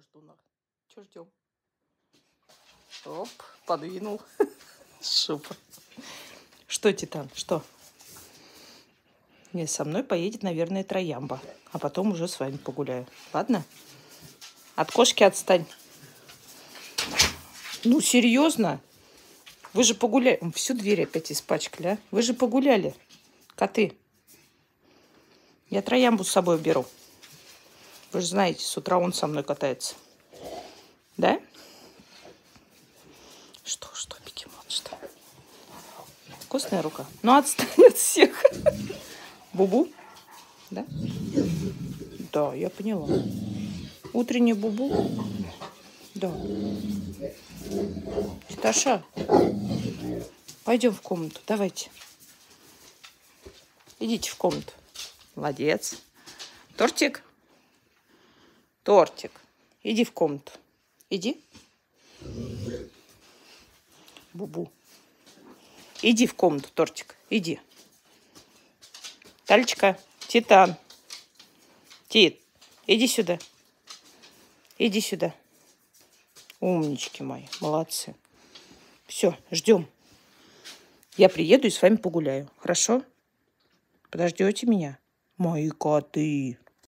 жду. Че ждем? Оп, подвинул. Супер. Что, Титан, что? Нет, со мной поедет, наверное, Троямба. А потом уже с вами погуляю. Ладно? От кошки отстань. Ну, серьезно? Вы же погуляли. Всю дверь опять испачкали, а? Вы же погуляли, коты. Я Троямбу с собой беру. Вы же знаете, с утра он со мной катается. Да? Что, бегемот, что? Вкусная рука? Ну, отстань от всех. Бубу? Да? Да, я поняла. Утренний бубу? Да. Титаша, пойдем в комнату, давайте. Идите в комнату. Молодец. Тортик? Тортик. Иди в комнату. Иди. Бубу. Иди в комнату, Тортик. Иди. Талечка, Титан. Тит, иди сюда. Иди сюда. Умнички мои, молодцы. Все, ждем. Я приеду и с вами погуляю. Хорошо? Подождете меня? Мои коты.